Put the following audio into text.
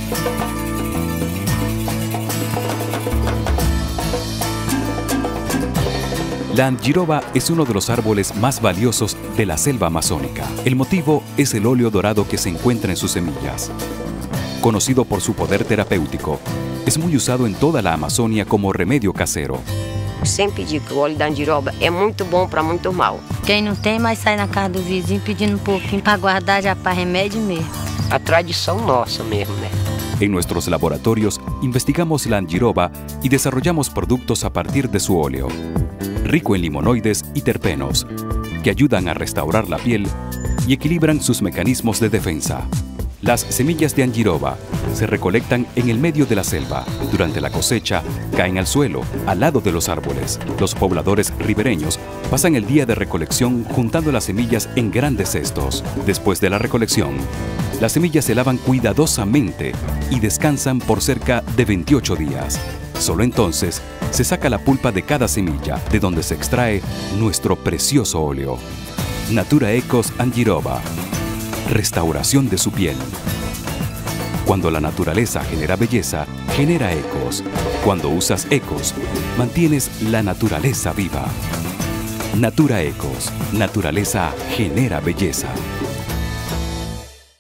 La angiroba es uno de los árboles más valiosos de la selva amazónica. El motivo es el óleo dorado que se encuentra en sus semillas. Conocido por su poder terapéutico, es muy usado en toda la Amazonia como remedio casero. Sempre digo que o óleo da angiroba é muito bom para muito mal. Quem não tem, mas sai na casa do vizinho pedindo um pouquinho para guardar já para remédio mesmo. A tradição nossa mesmo, né? En nuestros laboratorios investigamos la angiroba y desarrollamos productos a partir de su óleo, rico en limonoides y terpenos, que ayudan a restaurar la piel y equilibran sus mecanismos de defensa. Las semillas de angiroba se recolectan en el medio de la selva. Durante la cosecha, caen al suelo, al lado de los árboles. Los pobladores ribereños pasan el día de recolección juntando las semillas en grandes cestos. Después de la recolección, las semillas se lavan cuidadosamente y descansan por cerca de 28 días. Solo entonces se saca la pulpa de cada semilla, de donde se extrae nuestro precioso óleo. Natura Ecos Angiroba. Restauración de su piel. Cuando la naturaleza genera belleza, genera ecos. Cuando usas ecos, mantienes la naturaleza viva. Natura Ecos. Naturaleza genera belleza.